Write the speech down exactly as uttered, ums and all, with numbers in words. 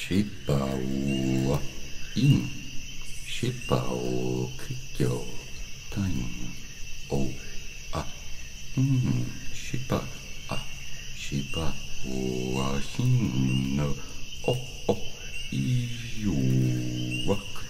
しばはインしばをききょたいんおあうんしばあしばはひんのおおいよわく